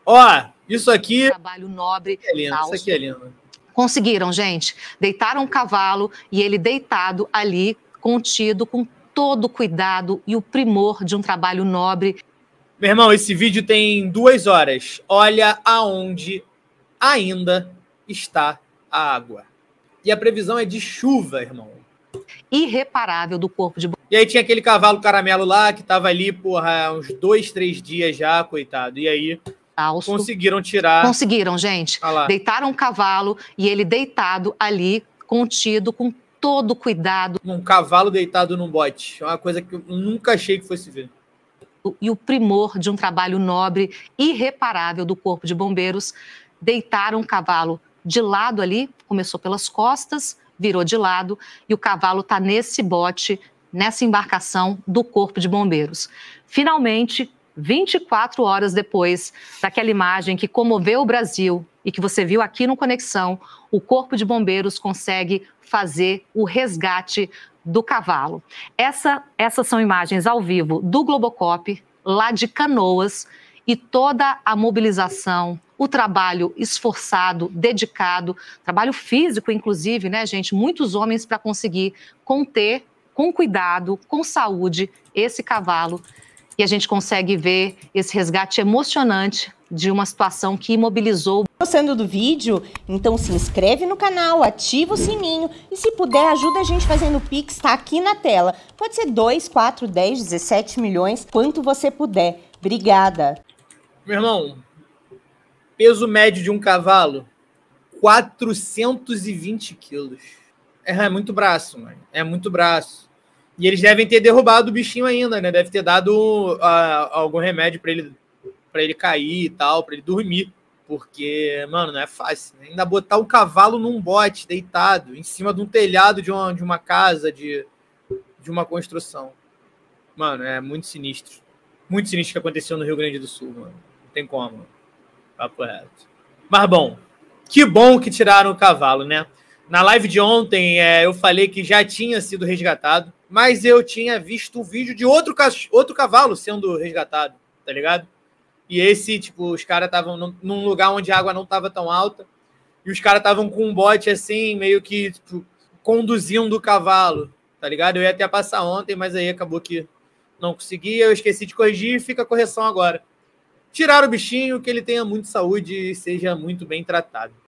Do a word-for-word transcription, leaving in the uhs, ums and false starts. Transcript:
Ó, isso aqui... Trabalho nobre. É lindo, isso aqui é lindo. Conseguiram, gente. Deitaram o cavalo e ele deitado ali, contido, com todo o cuidado e o primor de um trabalho nobre. Meu irmão, esse vídeo tem duas horas. Olha aonde ainda está a água. E a previsão é de chuva, irmão. Irreparável do corpo de... E aí tinha aquele cavalo caramelo lá, que tava ali, porra, uns dois, três dias já, coitado. E aí Alço. conseguiram tirar... Conseguiram, gente. Ah Deitaram o cavalo e ele deitado ali, contido, com todo o cuidado. Um cavalo deitado num bote. É uma coisa que eu nunca achei que fosse ver. E o primor de um trabalho nobre, irreparável do Corpo de Bombeiros. Deitaram o cavalo de lado ali, começou pelas costas, virou de lado, e o cavalo está nesse bote, nessa embarcação do Corpo de Bombeiros. Finalmente, vinte e quatro horas depois daquela imagem que comoveu o Brasil e que você viu aqui no Conexão, o Corpo de Bombeiros consegue fazer o resgate do cavalo. Essa, essas são imagens ao vivo do Globocop, lá de Canoas, e toda a mobilização, o trabalho esforçado, dedicado, trabalho físico, inclusive, né, gente? Muitos homens para conseguir conter, com cuidado, com saúde, esse cavalo. E a gente consegue ver esse resgate emocionante de uma situação que imobilizou. Gostando do vídeo? Então se inscreve no canal, ativa o sininho e se puder ajuda a gente fazendo o Pix, tá aqui na tela. Pode ser dois, quatro, dez, dezessete milhões, quanto você puder. Obrigada. Meu irmão, peso médio de um cavalo, quatrocentos e vinte quilos. É, é muito braço, mano. É muito braço. E eles devem ter derrubado o bichinho ainda, né? Deve ter dado uh, algum remédio para ele, para ele cair e tal, para ele dormir. Porque, mano, não é fácil. Né? Ainda botar um cavalo num bote, deitado, em cima de um telhado de uma, de uma casa, de, de uma construção. Mano, é muito sinistro. Muito sinistro que aconteceu no Rio Grande do Sul, mano. Não tem como. Papo reto. Mas, bom, que bom que tiraram o cavalo, né? Na live de ontem, é, eu falei que já tinha sido resgatado, mas eu tinha visto um vídeo de outro, outro cavalo sendo resgatado, tá ligado? E esse, tipo, os caras estavam num lugar onde a água não estava tão alta, e os caras estavam com um bote, assim, meio que, tipo, conduzindo o cavalo, tá ligado? Eu ia até passar ontem, mas aí acabou que não consegui, eu esqueci de corrigir e fica a correção agora. Tiraram o bichinho, que ele tenha muita saúde e seja muito bem tratado.